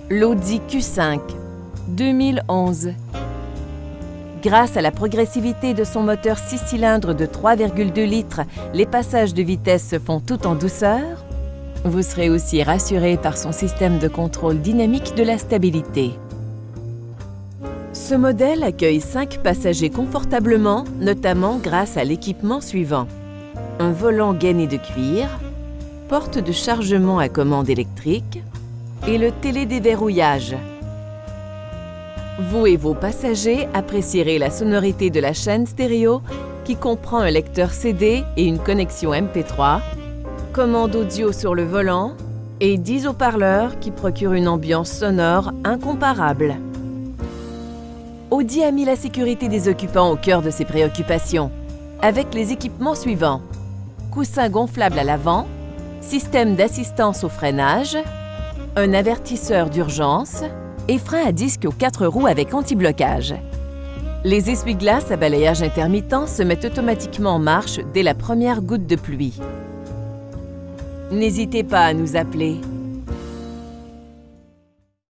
L'Audi Q5 2011. Grâce à la progressivité de son moteur 6 cylindres de 3,2 litres, les passages de vitesse se font tout en douceur. Vous serez aussi rassuré par son système de contrôle dynamique de la stabilité. Ce modèle accueille 5 passagers confortablement, notamment grâce à l'équipement suivant. Un volant gainé de cuir, porte de chargement à commande électrique et le télédéverrouillage. Vous et vos passagers apprécierez la sonorité de la chaîne stéréo qui comprend un lecteur CD et une connexion MP3, commande audio sur le volant et 10 haut-parleurs qui procurent une ambiance sonore incomparable. Audi a mis la sécurité des occupants au cœur de ses préoccupations, avec les équipements suivants: coussin gonflable à l'avant, système d'assistance au freinage, un avertisseur d'urgence et frein à disque aux 4 roues avec anti-blocage. Les essuie-glaces à balayage intermittent se mettent automatiquement en marche dès la première goutte de pluie. N'hésitez pas à nous appeler.